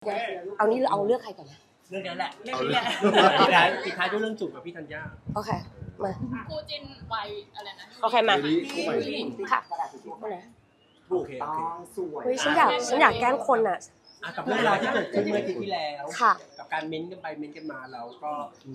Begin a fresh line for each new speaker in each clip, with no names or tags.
เอานี่เอาเลือกใครก่อนนะ
เรื่องนี้แหละเรื่องนี้แหละปิดท้ายด้วยเรื่องจูบกับพี่ธัญญา
โอเคมา
คู่จิ้นวัยอะไรนะ
โอเคมาค่ะ
โอเค
สวยฉันอยากแกล้งคนอ่ะ
กับเรื่องราวที่เกิดขึ้นเมื่อที่แล้วกับการเม้นกันไปเม้นกันมาแล้วก็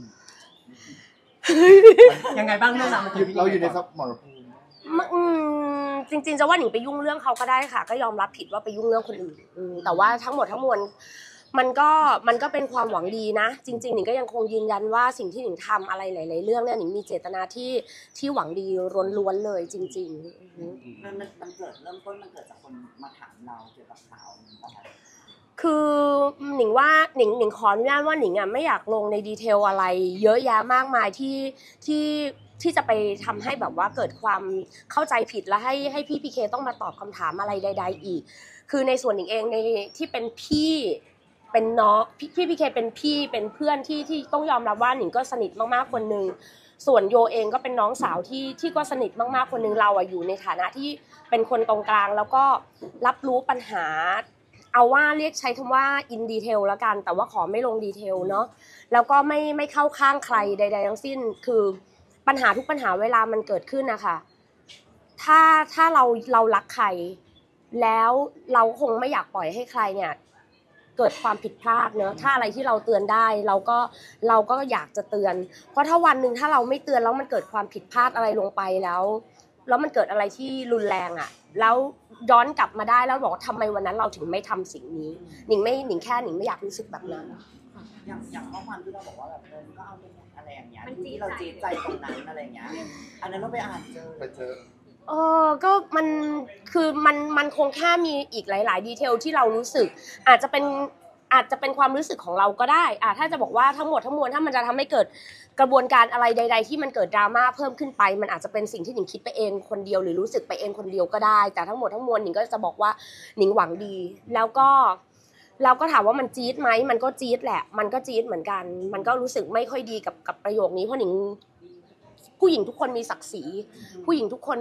ยังไงบ้างเรื่องราวมัน
เราอยู่ในสมรภูมิ
จริงๆจะว่าหนิงไปยุ่งเรื่องเขาก็ได้ค่ะก็ยอมรับผิดว่าไปยุ่งเรื่องคนอื่นแต่ว่าทั้งหมดทั้งมวลมันก็เป็นความหวังดีนะจริงๆหนิงก็ยังคงยืนยันว่าสิ่งที่หนิงทำอะไรหลายๆเรื่องเนี่ยหนิงมีเจตนาที่หวังดีล้วนๆเลยจริงๆ
มันเกิดเริ่มต้นมันเกิดจากคนมาถามเราเกี่ยวกับข่าว
คือหนิงว่าหนิงขออนุญาตว่าหนิงอ่ะไม่อยากลงในดีเทลอะไรเยอะแยะมากมายที่จะไปทำให้แบบว่าเกิดความเข้าใจผิดและให้พี่พีเคต้องมาตอบคำถามอะไรใดๆอีกคือในส่วนหนิงเองในที่เป็นพี่เป็นน้องพี่พีเคเป็นพี่เป็นเพื่อนที่ต้องยอมรับว่าหนิงก็สนิทมากๆคนนึงส่วนโยเองก็เป็นน้องสาวที่ก็สนิทมากๆคนนึงเราอ่ะอยู่ในฐานะที่เป็นคนตรงกลางแล้วก็รับรู้ปัญหาเอาว่าเรียกใช้คำว่า in detail แล้วกันแต่ว่าขอไม่ลงดีเทลเนาะแล้วก็ไม่เข้าข้างใครใดๆทั้งสิ้นคือปัญหาทุกปัญหาเวลามันเกิดขึ้นนะคะถ้าเรารักใครแล้วเราคงไม่อยากปล่อยให้ใครเนี่ยเกิดความผิดพลาดเนอะถ้าอะไรที่เราเตือนได้เราก็อยากจะเตือนเพราะถ้าวันหนึ่งถ้าเราไม่เตือนแล้วมันเกิดความผิดพลาดอะไรลงไปแล้วมันเกิดอะไรที่รุนแรงอ่ะแล้วย้อนกลับมาได้แล้วบอกว่าทำไมวันนั้นเราถึงไม่ทำสิ่งนี้หนิงไม่อยากรู้สึกแบบนั้น
อย่างข้อความที่เราบอกว่าแบบก็เอาไปอะไรอย่างเงี้ยที่เราจี๊ดใจตรงนั้นอะไรอย่างเงี้ยอันนั้นเราไปอ่านเจอ
ก็คือมันคงแค่มีอีกหลายๆดีเทลที่เรารู้สึกอาจจะเป็นความรู้สึกของเราก็ได้ถ้าจะบอกว่าทั้งหมดทั้งมวลถ้ามันจะทำให้เกิดกระบวนการอะไรใดๆที่มันเกิดดราม่าเพิ่มขึ้นไปมันอาจจะเป็นสิ่งที่หนิงคิดไปเองคนเดียวหรือรู้สึกไปเองคนเดียวก็ได้แต่ทั้งหมดทั้งมวลหนิงก็จะบอกว่าหนิงหวังดีแล้วก็ถามว่ามันจี๊ดไหมมันก็จี๊ดแหละมันก็จี๊ดเหมือนกันมันก็รู้สึกไม่ค่อยดีกับประโยคนี้เพราะหนิงผู้หญิงทุกคนมีศักดิ์ศรีผู้หญิงทุกคน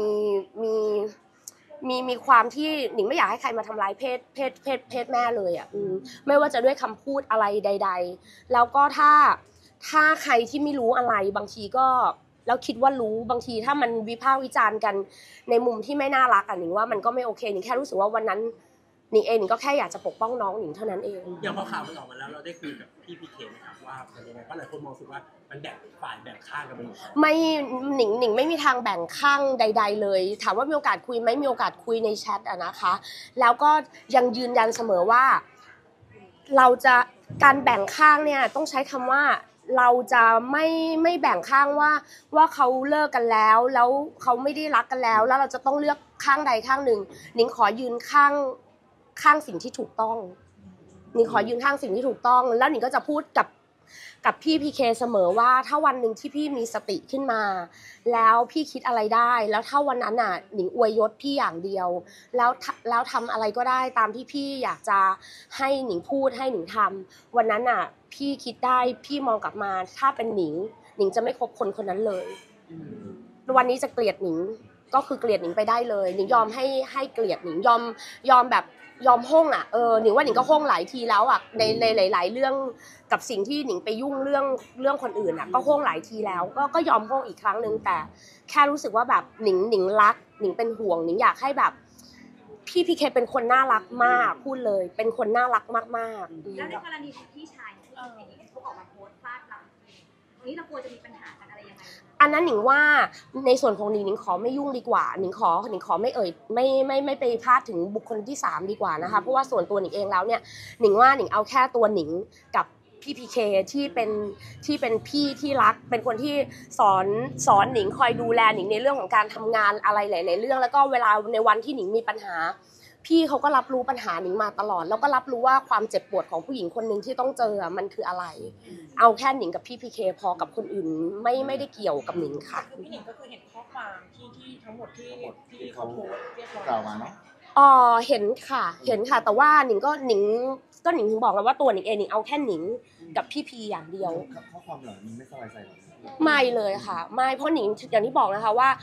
มีความที่หนิงไม่อยากให้ใครมาทำร้ายเพศแม่เลยอ่ะไม่ว่าจะด้วยคำพูดอะไรใดๆแล้วก็ถ้าใครที่ไม่รู้อะไรบางทีก็แล้วคิดว่ารู้บางทีถ้ามันวิพากษ์วิจารณ์กันในมุมที่ไม่น่ารักอ่ะหนิงว่ามันก็ไม่โอเคหนิงแค่รู้สึกว่าวันนั้นหนิงเองหนิงก็แค่อยากจะปกป้องน้องหนิงเท่านั้นเอง
อย่างพอข่าวมันออกมาแล้วเราได้คุยกับพี่พีเคไหมครับว่าเป็นยังไงเพราะหลายคนมองสึกว่ามันแบ่งฝ่ายแบ่งข้างกันไปหมด
ไม่หนิงไม่มีทางแบ่งข้างใดๆเลยถามว่ามีโอกาสคุยไหมมีโอกาสคุยในแชทอะนะคะแล้วก็ยังยืนยันเสมอว่าเราจะการแบ่งข้างเนี่ยต้องใช้คำว่าเราจะไม่แบ่งข้างว่าเขาเลิกกันแล้วเขาไม่ได้รักกันแล้วเราจะต้องเลือกข้างใดข้างหนึ่งหนิงขอยืนข้างสิ่งที่ถูกต้องหนิงขอยืนข้างสิ่งที่ถูกต้องแล้วหนิงก็จะพูดกับพี่พีเคเสมอว่าถ้าวันหนึ่งที่พี่มีสติขึ้นมาแล้วพี่คิดอะไรได้แล้วถ้าวันนั้นน่ะหนิงอวยยศพี่อย่างเดียวแล้วทำอะไรก็ได้ตามที่พี่อยากจะให้หนิงพูดให้หนิงทำวันนั้นน่ะพี่คิดได้พี่มองกลับมาถ้าเป็นหนิงจะไม่คบคนนั้นเลยวันนี้จะเกลียดหนิงก็คือเกลียดหนิงไปได้เลยหนิงยอมให้เกลียดหนิงยอมแบบยอมห้องอ่ะหนิงว่าหนิงก็ห้องหลายทีแล้วอ่ะในหลายๆเรื่องกับสิ่งที่หนิงไปยุ่งเรื่องคนอื่นอ่ะก็ห้องหลายทีแล้วก็ยอมห้องอีกครั้งนึงแต่แค่รู้สึกว่าแบบหนิงรักหนิงเป็นห่วงหนิงอยากให้แบบพี่พีเคเป็นคนน่ารักมากพูดเลยเป็นคนน่ารักมาก
ๆแล้วในกรณีของพี่ชายที่เขาออกมาโพสต์ฟาดเราตรงนี้เรากลัวจะมีปัญหากันอะไรยังไง
อันนั้นหนิงว่าในส่วนของหนิงขอไม่ยุ่งดีกว่าหนิงขอไม่ไม่ไปพาดถึงบุคคลที่3ดีกว่านะคะเพราะว่าส่วนตัวหนิงเองแล้วเนี่ยหนิงว่าหนิงเอาแค่ตัวหนิงกับพี่พีเคที่เป็นพี่ที่รักเป็นคนที่สอนหนิงคอยดูแลหนิงในเรื่องของการทำงานอะไรหลายๆเรื่องแล้วก็เวลาในวันที่หนิงมีปัญหาพี่เขาก็รับรู้ปัญหาหนิงมาตลอดแล้วก็รับรู้ว่าความเจ็บปวดของผู้หญิงคนนึงที่ต้องเจอมันคืออะไรเอาแค่หนิงกับพี่พีเคพอกับคนอื่นไม่ได้เกี่ยวกับหนิงค่ะ
พี่หนิงก็คือเห็นข้อความที่ทั้งหมดที่เขาโพสต์เรียบร้อย
กล่าวมาเนาะ
เห็นค่ะแต่ว่าหนิงถึงบอกแล้วว่าตัวหนิงเองหนิงเอาแค่หนิงกับพี่พีอย่างเดียว
ข้อความเหล่านี้ไม่สบายใจหรอ
ไม่เลยค่ะไม่เพราะหนิงอย่างที่บอกนะคะว่า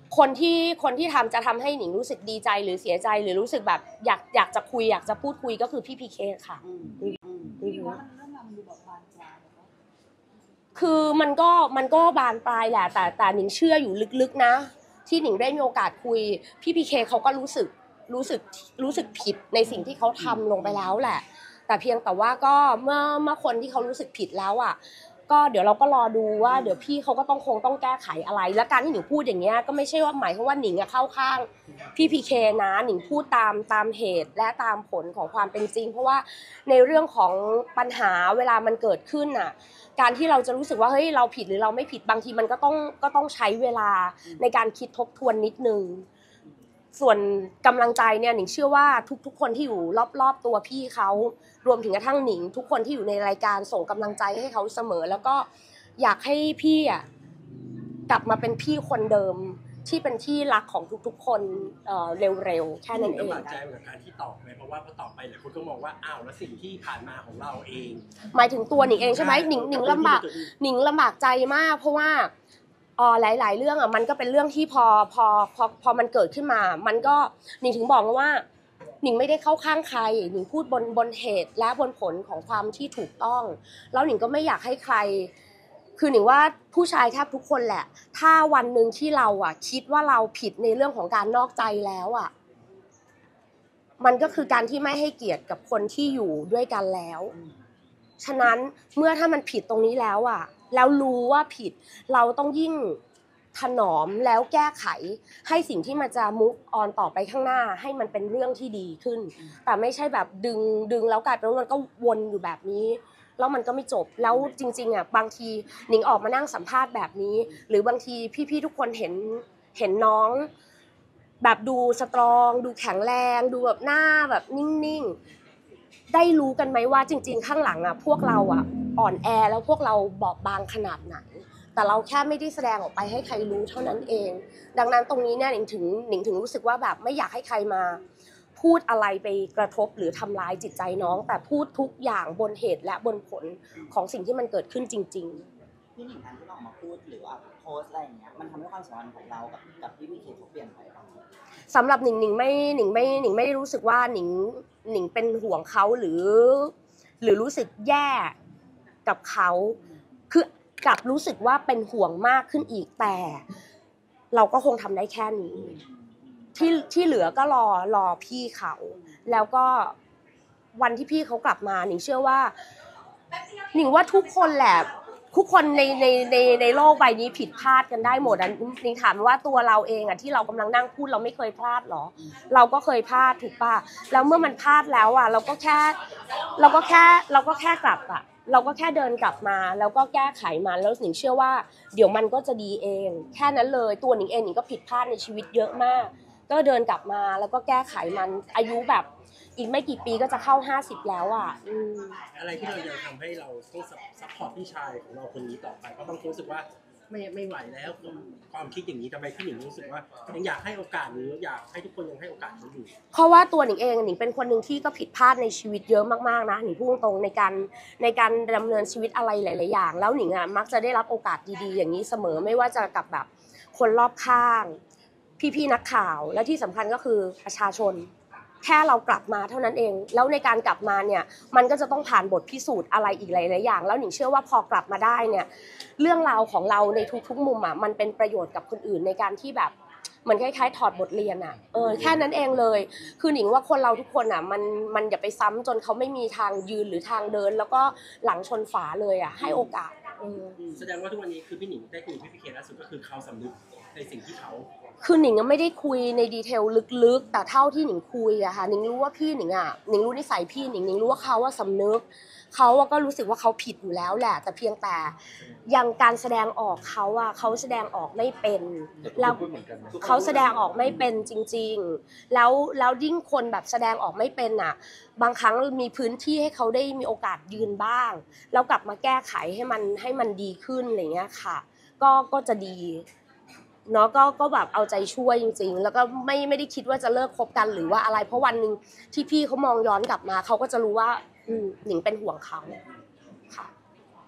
คนที่ทำจะทำให้หนิงรู้สึกดีใจหรือเสียใจหรือรู้สึกแบบอยากจะคุยอยากจะพูดคุยก็คือพี่พีเคค่ะ
พี่ว่ามันเรื่องราวมันดูแบบบานปลายแล้วก็
คือมันก็บานปลายแหละแต่หนิงเชื่ออยู่ลึกๆนะที่หนิงได้มีโอกาสคุยพี่พีเคเขาก็รู้สึกผิดในสิ่งที่เขาทำลงไปแล้วแหละแต่เพียงแต่ว่าก็เมื่อคนที่เขารู้สึกผิดแล้วอ่ะก็เดี๋ยวเราก็รอดูว่าเดี๋ยวพี่เขาก็ต้องแก้ไขอะไรและการที่หนิงพูดอย่างเงี้ยก็ไม่ใช่ว่าหมายความว่าหนิงเข้าข้างพี่พีเคนะหนิงพูดตามเหตุและตามผลของความเป็นจริงเพราะว่าในเรื่องของปัญหาเวลามันเกิดขึ้นอ่ะการที่เราจะรู้สึกว่าเฮ้ยเราผิดหรือเราไม่ผิดบางทีมันก็ต้องใช้เวลาในการคิดทบทวนนิดนึงส่วนกำลังใจเนี่ยหนิงเชื่อว่าทุกคนที่อยู่รอบตัวพี่เขารวมถึงกระทั่งหนิงทุกคนที่อยู่ในรายการส่งกำลังใจให้เขาเสมอแล้วก็อยากให้พี่อ่ะกลับมาเป็นพี่คนเดิมที่เป็นที่รักของทุกๆคนเร็วๆแค่นั้นเอง
ลำบากใจกับการที่ตอบไปเพราะว่าพอตอบไปหลายคนก็มองว่าอ้าวแล้วสิ่งที่ผ่านมาของเราเอง
หมายถึงตัวหนิงเองใช่ไหมหนิงลำบากใจมากเพราะว่าหลายๆเรื่องอ่ะมันก็เป็นเรื่องที่พอมันเกิดขึ้นมามันก็หนิงถึงบอกว่าหนิงไม่ได้เข้าข้างใครหนิงพูดบนเหตุและบนผลของความที่ถูกต้องแล้วหนิงก็ไม่อยากให้ใครคือหนิงว่าผู้ชายแทบทุกคนแหละถ้าวันหนึ่งที่เราอ่ะคิดว่าเราผิดในเรื่องของการนอกใจแล้วอ่ะมันก็คือการที่ไม่ให้เกียรติกับคนที่อยู่ด้วยกันแล้วฉะนั้นเมื่อถ้ามันผิดตรงนี้แล้วอ่ะแล้วรู้ว่าผิดเราต้องยิ่งถนอมแล้วแก้ไขให้สิ่งที่มันจะมุกออนต่อไปข้างหน้าให้มันเป็นเรื่องที่ดีขึ้นแต่ไม่ใช่แบบดึงแล้วกลายเป็นว่ามันก็วนอยู่แบบนี้แล้วมันก็ไม่จบแล้วจริงๆอ่ะบางทีหนิงออกมานั่งสัมภาษณ์แบบนี้หรือบางทีพี่ๆทุกคนเห็นน้องแบบดูสตรองดูแข็งแรงดูแบบหน้าแบบนิ่งๆได้รู้กันไหมว่าจริงๆข้างหลังอ่ะพวกเราอ่ะอ่อนแอแล้วพวกเราบอบบางขนาดไหนแต่เราแค่ไม่ได้แสดงออกไปให้ใครรู้เท่านั้นเองดังนั้นตรงนี้เนี่ยหนิงถึงรู้สึกว่าแบบไม่อยากให้ใครมาพูดอะไรไปกระทบหรือทำร้ายจิตใจน้องแต่พูดทุกอย่างบนเหตุและบนผลของสิ่งที่มันเกิดขึ้นจริงๆ
พี่หนิงการที่เราออกมาพูดหรือว่าโพสอะไรอย่างเงี้ยมันทำให้ความสัมพันธ์ของเรากับพี่พีเคเขาเปลี่ยนไปบ้าง
สำหรับหนิงไม่ได้รู้สึกว่าหนิงเป็นห่วงเขาหรือรู้สึกแย่กับเขาคือกลับรู้สึกว่าเป็นห่วงมากขึ้นอีกแต่เราก็คงทำได้แค่นี้ที่เหลือก็รอพี่เขาแล้วก็วันที่พี่เขากลับมาหนิงเชื่อว่าหนิงว่าทุกคนแหละทุกคนในโลกใบนี้ผิดพลาดกันได้หมดอ่ะหนิงถามว่าตัวเราเองอ่ะที่เรากำลังนั่งพูดเราไม่เคยพลาดหรอเราก็เคยพลาดถูกป่ะแล้วเมื่อมันพลาดแล้วอ่ะเราก็แค่กลับอ่ะเราก็แค่เดินกลับมาแล้วก็แก้ไขมันแล้วหนิงเชื่อว่าเดี๋ยวมันก็จะดีเองแค่นั้นเลยตัวหนิงเองหนิงก็ผิดพลาดในชีวิตเยอะมากก็เดินกลับมาแล้วก็แก้ไขมันอายุแบบอีกไม่กี่ปีก็จะเข้า50แล้วอ่ะ
อะไรที่เรายังทำให้เราต้องซัพพอร์ตพี่ชายของเราคนนี้ต่อไปเพราะบางคนรู้สึกว่าไม่ไหวแล้วความคิดอย่างนี้ทำไมพี่หนิงรู้สึกว่ายังอยากให้โอกาสหรืออยากให้ทุกคนยังให้โอกาสเขาอยู่
เพราะว่าตัวหนิงเองหนิงเป็นคนหนึ่งที่ก็ผิดพลาดในชีวิตเยอะมากๆนะหนิงพูดตรงในการดำเนินชีวิตอะไรหลายๆอย่างแล้วหนิงอ่ะมักจะได้รับโอกาสดีๆอย่างนี้เสมอไม่ว่าจะกับแบบคนรอบข้างพี่ๆนักข่าวและที่สำคัญก็คือประชาชนแค่เรากลับมาเท่านั้นเองแล้วในการกลับมาเนี่ยมันก็จะต้องผ่านบทพิสูจน์อะไรอีกหลายๆอย่างแล้วหนิงเชื่อว่าพอกลับมาได้เนี่ยเรื่องราวของเราในทุกๆมุมอ่ะมันเป็นประโยชน์กับคนอื่นในการที่แบบเหมือนคล้ายๆถอดบทเรียนอ่ะแค่นั้นเองเลยคือหนิงว่าคนเราทุกคนอ่ะมันอย่าไปซ้ำจนเขาไม่มีทางยืนหรือทางเดินแล้วก็หลังชนฝาเลยอ่ะให้โอกาส
แสดงว่าทุกวันนี้คือพี่หนิงได้คุยกับพี่พีเคล่าสุดก็คือเขาสำนึกในสิ่งที่เขา
คือหนิงไม่ได้คุยในดีเทลลึกๆแต่เท่าที่หนิงคุยอะค่ะหนิงรู้ว่าพี่หนิงอะหนิงรู้นิสัยพี่หนิงรู้ว่าเขาว่าสำนึกเขาก็รู้สึกว่าเขาผิดอยู่แล้วแหละแต่เพียงแต่ยังการแสดงออกเขาอะเขาแสดงออกไม่เป็นแล้วเขาแสดงออกไม่เป็นจริงๆแล้วยิ่งคนแบบแสดงออกไม่เป็นอะบางครั้งมีพื้นที่ให้เขาได้มีโอกาสยืนบ้างแล้วกลับมาแก้ไขให้มันดีขึ้นอะไรเงี้ยค่ะก็จะดีเนาะก็แบบเอาใจช่วยจริงๆแล้วก็ไม่ได้คิดว่าจะเลิกคบกันหรือว่าอะไรเพราะวันนึงที่พี่เขามองย้อนกลับมาเขาก็จะรู้ว่าหนิงเป็นห่วงเขาค่ะ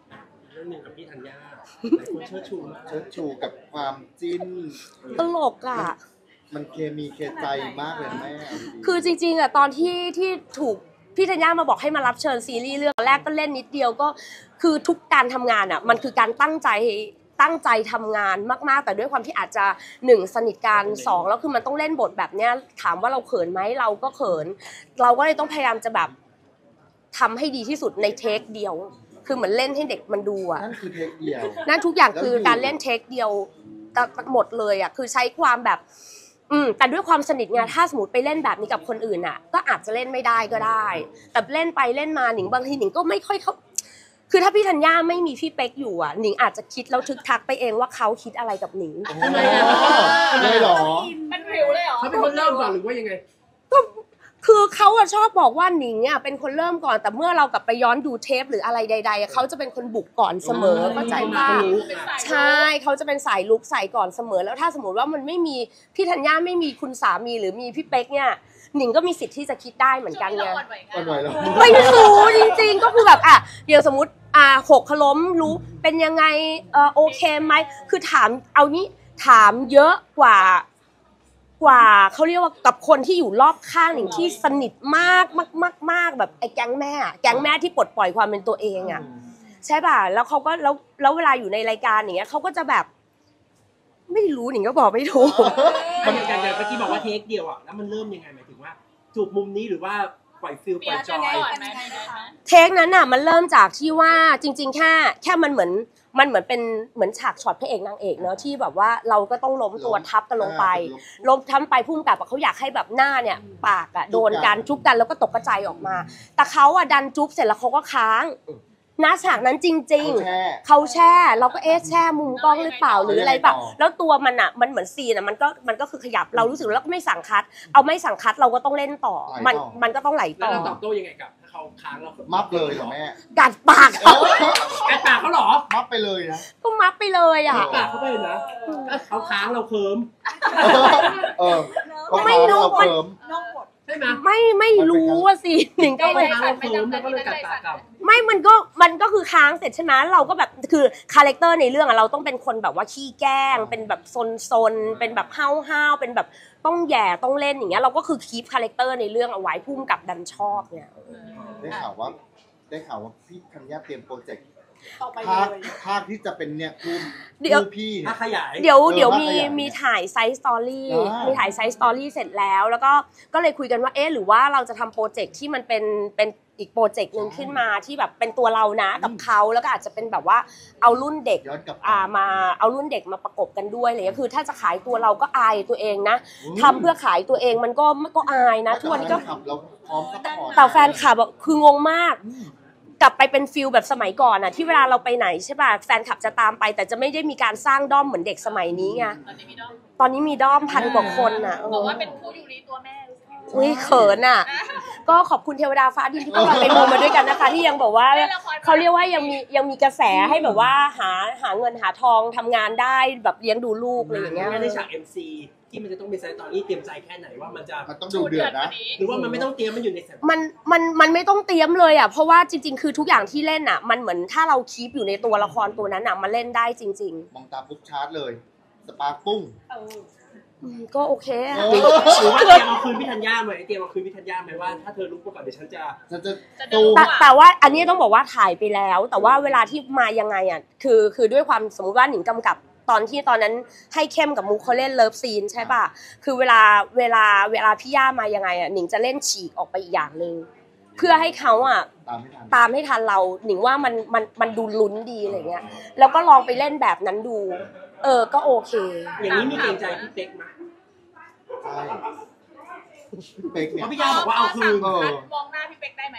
เรื่องหนึงกับพี่ธัญญาหลายคนเชิดชูมาก
เชิดชูกับความจิ้น
ตลกอ่ะ
มันเคมีเคใจมากเลยนะแม่เอาดีๆ
คือจริงๆอ่ะตอนที่ถูกพี่ธัญญามาบอกให้มารับเชิญซีรีส์เรื่องแรกก็เล่นนิดเดียวก็คือทุกการทำงานอ่ะมันคือการตั้งใจทำงานมากๆแต่ด้วยความที่อาจจะ1สนิทกัน2แล้วคือมันต้องเล่นบทแบบเนี้ยถามว่าเราเขินไหมเราก็เขินเราก็เลยต้องพยายามจะแบบทำให้ดีที่สุดในเทคเดียวคือเหมือนเล่นให้เด็กมันดูอ่ะ
นั่นคือเทคเดียว
นั่นทุกอย่างคือการเล่นเทคเดียวหมดเลยอ่ะคือใช้ความแบบแต่ด้วยความสนิทไงถ้าสมมติไปเล่นแบบนี้กับคนอื่นอ่ะก็อาจจะเล่นไม่ได้ก็ได้แต่เล่นไปเล่นมาหนิงบางทีหนิงก็ไม่ค่อยเขาคือถ้าพี่ธัญญาไม่มีพี่เป๊กอยู่อ่ะหนิงอาจจะคิดแล้วทึกทักไปเองว่าเขาคิดอะไรกับหนิง
ทำไมอ่ะ
เลยเหรอ
มันวิวเลยเหรอ
เขาเป็นคนเริ่มก่อนหรือว่ายังไง
คือเขาอะชอบบอกว่าหนิงอะเป็นคนเริ่มก่อนแต่เมื่อเรากลับไปย้อนดูเทปหรืออะไรใดๆเขาจะเป็นคนบุกก่อนเสมอเข้าใจป่ะใช่เขาจะเป็นสายลุกใส่ก่อนเสมอแล้วถ้าสมมติว่ามันไม่มีพี่ธัญญาไม่มีคุณสามีหรือมีพี่เป๊กเนี่ยหนิงก็มีสิทธิ์ที่จะคิดได้เหมือนกันไง
อ่อนไหวแล้ว
ไม่รู้จริงๆก็คือแบบอย่างสมมติหกล้มรู้เป็นยังไงโอเคไหมคือถามเอานี้ถามเยอะกว่าเขาเรียกว่ากับคนที่อยู่รอบข้างหนิงที่สนิทมากมากแบบไอ้แก๊งแม่ที่ปลดปล่อยความเป็นตัวเองอ่ะใช่ป่ะแล้วเขาก็แล้วเวลาอยู่ในรายการอย่างเงี้ยเขาก็จะแบบไม่รู้หนิงก็บอกไม่ถูก
มันอย่างเมื่อกี้บอกว่าเทคเดียวอ่ะแล้วมันเริ่มยังไงหมายถึงว่าจูบมุมนี้หรือว่าปล่อยฟิลปล่อยจอย
เทคนั้นน่ะมันเริ่มจากที่ว่าจริงๆแค่มันเหมือนเป็นเหมือนฉากช็อตพระเอกนางเอกเนาะที่แบบว่าเราก็ต้องล้มตัวทับกันลงไปล้มทับไปพุ่งกลับเขาอยากให้แบบหน้าเนี่ยปากโดนกันจุ๊บกันแล้วก็ตกกระจายออกมาแต่เขาดันจุ๊บเสร็จแล้วเขาก็ค้างนะฉากนั้นจริงๆเขาแช่เราก็แช่มุมกล้องหรือเปล่าหรืออะไรแบบแล้วตัวมันเหมือนซีนมันก็คือขยับเรารู้สึกแล้วก็ไม่สั่งคัดเอาไม่สั่งคัดเราก็ต้องเล่นต่อมันก็ต้องไหล
แล้
ต่
ว
อ
เราตอบโต้ยังไงกับถ้าเขาค้างเรา
มับเลยเหรอแม่
กัดปากเขา
กัดปากเขาเหรอ
มับไปเลยนะ
ก็มัดไปเลยอ่ะ
ปากเขาไปเลยนะเขาค้างเราเคิม
เออ
ไม่รู้
เราเคิม
นอกบท
ใช่ไหม
ไม่รู้ว่าสิหนิงก็
เขา
ไม่
ค้างเราเคิมแล้วก็เลยกัดปากกลับ
ไม่มันก็คือค้างเสร็จใช่ไหมเราก็แบบคือคาแรคเตอร์ในเรื่องอะเราต้องเป็นคนแบบว่าขี้แกล้งเป็นแบบซนเป็นแบบห้าวเป็นแบบต้องแย่ต้องเล่นอย่างเงี้ยเราก็คือคีปคาแรคเตอร์ในเรื่องเอาไว้พุ่มกับดันชอบเนี่ย
ได้ข่าวว่าพี่ธัญญาเตรียมโปรเจกต์
ต่อไป
ภาค
เลย
ภาคที่จะเป็นเนี่ยคู่
เดี๋ยว
พี่
ถ้าขยาย
เดี๋ยว
ภาค
มี
ขยาย
มีถ่ายไซส์สตอรี่
อ่ามี
มีถ่ายไซส์สตอรี่เสร็จแล้วก็เลยคุยกันว่าหรือว่าเราจะทำโปรเจกต์ที่มันเป็นอีกโปรเจกต์นึงขึ้นมาที่แบบเป็นตัวเรานะกับเขาแล้วก็อาจจะเป็นแบบว่าเอารุ่นเด็ก
ย้อนกลับ
มาเอารุ่นเด็กมาประกบกันด้วยอะไรเลยคือถ้าจะขายตัวเราก็อายตัวเองนะทำเพื่อขายตัวเองมันก็อายนะทุกวันนี้ก็
ขับเราพร้อมซัพพอร์ต
แต่แฟนคลับอะคืองงมาก กลับไปเป็นฟิลแบบสมัยก่อนอะที่เวลาเราไปไหนใช่ป่ะแฟนคลับจะตามไปแต่จะไม่ได้มีการสร้างด้อมเหมือนเด็กสมัยนี้ไงตอนนี้มีด้อมพันกว่าคนอะ
บอกว่าเป็นคู่ยูริตัวแม่
อุ้ยเขินอะก็ขอบคุณเทวดาฟ้าดินที่พวกเราไปมูมาด้วยกันนะคะ ที่ยังบอกว่าเขาเรียกว่ายังมีกระแสให้แบบว่าหาเงินหาทองทำงานได้แบบเลี้ยงดูลูกอะไรอย่างเงี้ย
ในฉาก MC ที่มันจะต้องมีไซต์ตอนนี้เตรียมใจแค่ไหนว่ามันจะ
มันต้องดูเดือดนะ
หรือว่ามันไม่ต้องเตรียมมันอยู่ในแสง
มันไม่ต้องเตรียมเลยอ่ะเพราะว่าจริงๆคือทุกอย่างที่เล่นอ่ะมันเหมือนถ้าเราคีปอยู่ในตัวละครตัวนั้นอ่ะมันเล่นได้จริง
มองตาปุ๊บชาร์จเลย สปาร์คปุ้ง
ๆก็โอเคอะ
เอ
หรือว่าเตรียมเอาคืนพี่ธัญญาไหมว่าถ้าเธอรู้ก่อนเดี๋ยวฉันจะ
ฉันจะตู
แต่ว่าอันนี้ต้องบอกว่าถ่ายไปแล้ว แต่ว่าเวลาที่มายังไงอ่ะคือด้วยความสมมติว่าหนิงกำกับตอนนั้นให้เข้มกับมุกเขาเล่นเลิฟซีนใช่ป่ะคือเวลาพี่ย่ามายังไงอ่ะหนิงจะเล่นฉีกออกไปอีกอย่างนึงเพื่อให้เขาอ่ะ
ตามไม่ทัน
ตามให้ทันเราหนิงว่ามันดูลุ้นดีอะไรเงี้ยแล้วก็ลองไปเล่นแบบนั้นดูก็โอเค
อย่างนี้มีเกรงใจพี่เป๊กไหม
ใช่เป๊ก
เพ
เนี่ย
ราะพี่ย่าบอกว่าเอาคืน
เออ
มองหน้าพี่เป๊กได้ไหม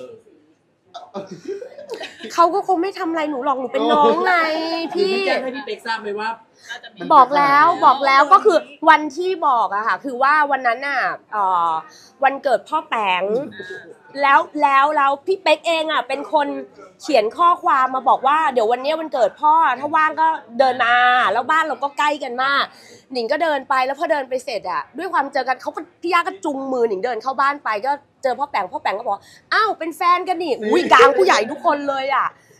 เขาก็คงไม่ทำอะไรหนูหรอกหนูเป็นน้องไง
พี่
พี่
แจ้งให้พี่เป๊กทราบไหมว่า
บอกแล้วก็คือวันที่บอกอะค่ะคือว่าวันนั้นน่ะวันเกิดพ่อแปงแล้วพี่เป๊กเองอะเป็นคนเขียนข้อความมาบอกว่าเดี๋ยววันนี้วันเกิดพ่อถ้าว่างก็เดินมาแล้วบ้านเราก็ใกล้กันมากหนิงก็เดินไปแล้วพอเดินไปเสร็จอะด้วยความเจอกันเขาก็พี่ย่าก็จุงมือหนิงเดินเข้าบ้านไปก็เจอพ่อแปงก็บอกอ้าวเป็นแฟนกันนี่อุ้ยกลางผู้ใหญ่ทุกคนเลยอะ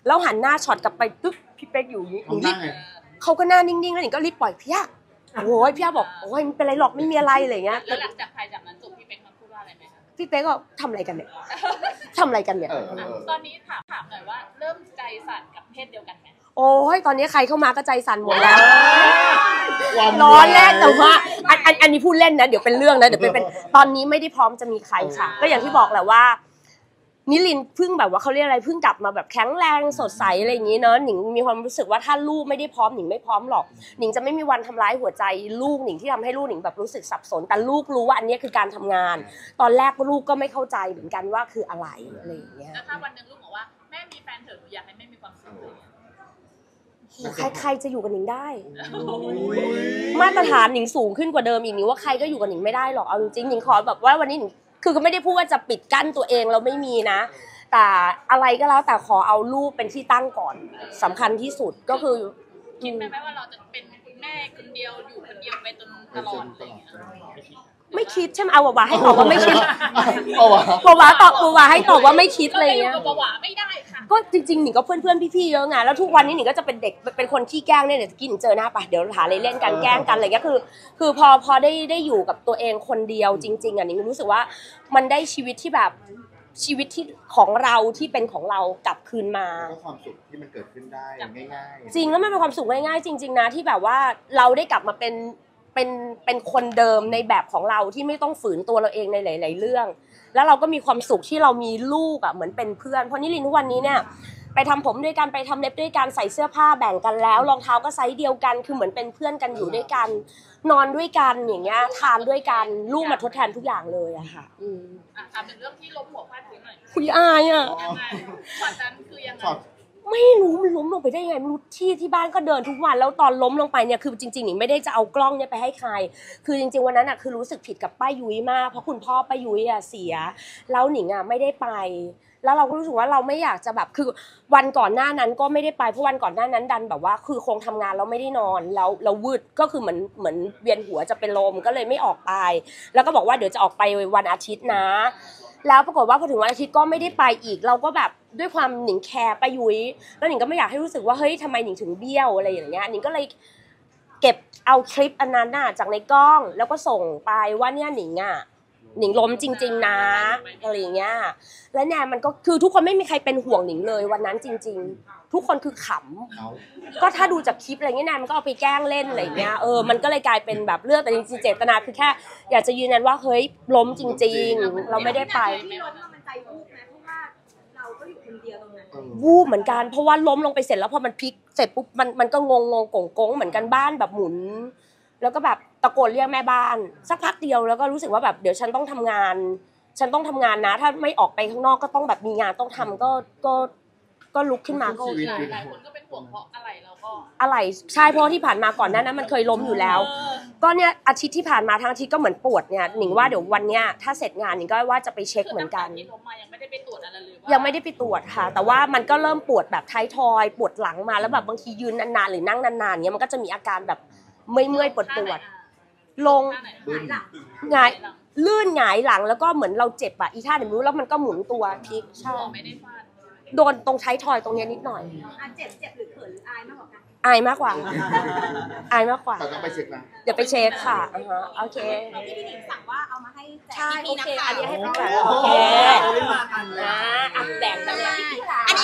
แล้วหันหน้าช็อตกลับไปปึ๊บพี่เป๊กอยู่อย่างนี้
ทำได้ไง
เขาก็หน้านิ่งๆแล้วหนิงก็รีบปล่อยพี่ย่าโอ้ยพี่ย่าบอกโอ้ยไม่เป็นไรหรอกไม่มีอะไรอะไรเงี้ย
แล้วหลังจากถ่ายจากนั้นจบพี่เป๊กมาพูดว่าอะไรไหมคะ
พี่เป๊กก็ทำอะไรกันเนี่ยทำอะไรกันเนี่ย
ตอนนี้ถามหน่อยว่าเริ่มใจสั่นกับเพศเดียวกันไหม
โอ้ยตอนนี้ใครเข้ามาก็ใจสั่นหมดแล้ว
ความ
ร้อนแรกแต่ว่าอันนี้พูดเล่นนะเดี๋ยวเป็นเรื่องนะเดี๋ยวเป็นตอนนี้ไม่ได้พร้อมจะมีใครค่ะก็อย่างที่บอกแหละว่านิลินเพิ่งแบบว่าเขาเรียกอะไรเพิ่งกลับมาแบบแข็งแรงสดใสอะไรอย่างนี้เนอะหนิงมีความรู้สึกว่าถ้าลูกไม่ได้พร้อมหนิงไม่พร้อมหรอกหนิงจะไม่มีวันทำร้ายหัวใจลูกหนิงที่ทำให้ลูกหนิงแบบรู้สึกสับสนแต่ลูกรู้ว่าอันนี้คือการทำงาน ตอนแรกลูกก็ไม่เข้าใจเหมือนกันว่าคืออะไรอะไรอย่างเงี้ย
แล้วถ้าวันหนึ่งลูกบอกว่าแม่มีแฟนเถอะหนูอยากให้แม่มีความสุขเลย
ใครจะอยู่กับหนิงได้มาตรฐานหนิงสูงขึ้นกว่าเดิมอีกหนิงว่าใครก็อยู่กับหนิงไม่ได้หรอกเอาจริงๆหนิงขอแบบว่าวันนี้หนิงคือก็ไม่ได้พูดว่าจะปิดกั้นตัวเองเราไม่มีนะแต่อะไรก็แล้วแต่ขอเอาลูกเป็นที่ตั้งก่อนสำคัญที่สุดก็คือ
คิดไหมว่าเราจะเป็นคุณแม่คนเดียวอยู่คนเดียวไปจนตลอดอะไรอย่างเงี้ย
ไม่คิดใช่ไหมเอาวาให้ตอบว่าไม่คิด
เอาวะ
วาตอบวาให้ตอบว่าไม่คิดอะไร
อยู่
เงี้ย
กับประหวาไม่ได้ค่ะ
ก็จริงๆหนิงก็เพื่อนๆพี่ๆเยอะไงแล้วทุกวันนี้หนิงก็จะเป็นเด็กเป็นคนขี้แกล้งเนี่ยเดี๋ยวกินเจอหน้าปะเดี๋ยวหาอะไรเล่นกันแกล้งกันอะไรเงี้ยคือพอได้อยู่กับตัวเองคนเดียวจริงๆอ่ะหนิงรู้สึกว่ามันได้ชีวิตที่แบบชีวิตที่ของเราที่เป็นของเรากลับคืนมา
ก็ความสุขที่มันเกิดขึ้นได้ง่ายๆ
จริงแล้วมันเป็นความสุขง่ายๆจริงๆนะที่แบบว่าเราได้กลับมาเป็นคนเดิมในแบบของเราที่ไม่ต้องฝืนตัวเราเองในหลายๆเรื่อง แล้วเราก็มีความสุขที่เรามีลูกอ่ะเหมือนเป็นเพื่อนเพราะนิรินทร์ทุกวันนี้เนี่ยไปทำผมด้วยกันไปทำเล็บด้วยกันใส่เสื้อผ้าแบ่งกันแล้วรองเท้าก็ไซส์เดียวกันคือเหมือนเป็นเพื่อนกันอยู่ด้วยกันนอนด้วยกันอย่างเงี้ยทานด้วยกันลูกมาทดแทนทุกอย่างเลยอะค่ะ
ถามถึงเรื่องที่ล้มหัวฟาดพื้นหน่อย
คุยอายอะ
ยังไงช็อตนั้นคือยังไง
ไม่รู้มันล้มลงไปได้ยังไงไม่รู้ที่บ้านก็เดินทุกวันแล้วตอนล้มลงไปเนี่ยคือจริงๆหนิงไม่ได้จะเอากล้องเนี่ยไปให้ใครคือจริงๆวันนั้นอะคือรู้สึกผิดกับป้ายุ้ยมากเพราะคุณพ่อป้ายุ้ยอะเสียแล้วหนิงอะไม่ได้ไปแล้วเราก็รู้สึกว่าเราไม่อยากจะแบบคือวันก่อนหน้านั้นก็ไม่ได้ไปเพราะวันก่อนหน้านั้นดันแบบว่าคือคงทำงานแล้วไม่ได้นอนแล้วเราวืดก็คือเหมือนเวียนหัวจะเป็นลมก็เลยไม่ออกไปแล้วก็บอกว่าเดี๋ยวจะออกไปวันอาทิตย์นะแล้วปรากฏว่าพอถึงวันอาทิตย์ก็ไม่ได้ไปอีกเราก็แบบด้วยความหนิงแคร์ป้ายุ้ยแล้วหนิงก็ไม่อยากให้รู้สึกว่าเฮ้ยทำไมหนิงถึงเบี้ยวอะไรอย่างเงี้ยหนิงก็เลยเก็บเอาคลิปอันนั้นน่ะจากในกล้องแล้วก็ส่งไปว่าเนี่ยหนิงล้มจริงๆนะอะไรอย่างเงี้ยแล้วเนี่ยมันก็คือทุกคนไม่มีใครเป็นห่วงหนิงเลยวันนั้นจริงๆทุกคนคือขำก็ถ้าดูจากคลิปอะไรเงี้ยนายมันก็เอาไปแกล้งเล่นอะไรเงี้ยมันก็เลยกลายเป็นแบบเรื่องแต่จริงๆเจตนาคือแค่อยากจะยืนยันว่าเฮ้ยล้มจริงๆเราไม่ได้ไป
ที่ล้มมันใจวูบนะเพราะว่าเราก็อยู่คนเดียวตรงนั้น
วูบเหมือนกันเพราะว่าล้มลงไปเสร็จแล้วพอมันพลิกเสร็จปุ๊บมันก็งงโกงเหมือนกันบ้านแบบหมุนแล้วก็แบบตะโกนเรียกแม่บ้านสักพักเดียวแล้วก็รู้สึกว่าแบบเดี๋ยวฉันต้องทำงานนะถ้าไม่ออกไปข้างนอกก็ต้องแบบมีงานต้องทำก็ลุกขึ้นมาก็โอเค
หลายคนก็เป็นห่วงเพราะอะไรเราก็
อะไรใช่เพราะที่ผ่านมาก่อนหน้านั้นมันเคยล้มอยู่แล้ว ก็เนี่ยอาทิตย์ที่ผ่านมาทั้งอาทิตย์ก็เหมือนปวดเนี่ยหนิงว่าเดี๋ยววันเนี้ยถ้าเสร็จงานหนิงก็ว่าจะไปเช็คเหมือนกัน
ที่ล้มมายังไม่ได้ไปตรวจอะไรเลย
ยังไม่ได้ไปตรวจค่ะแต่ว่ามันก็เริ่มปวดแบบท้ายทอยปวดหลังมาแล้วแบบบางทียืนนานๆหรือนั่งนานๆเงี้ยมันก็จะมีอาการแบบเมื่อยปวดลงหงายลื่นหงายหลังแล้วก็เหมือนเราเจ็บอะอีท่าไหนไม่รู้แล้วมันก็หมุนตัวพลิกใช่
ไม่ได้ฟาด
โดนตรงท้ายทอยตรงเนี้ยนิดหน่อย
เจ็บหรือเขินหรืออายมากกว่ากัน
อายมากกว่าอายมากกว่า
แต่ต้องไปเช็คนะ
เดี๋ยวไปเช็คค่ะโอเค
ที่พี่หนิงสั่งว่าเอามาให้แจก
ใช่โอ
พี่
เค
นักข่า
อั
วน
นี้ให้พี่แบบโอเค
ไม่มากันเลย
แบ่งกันเลย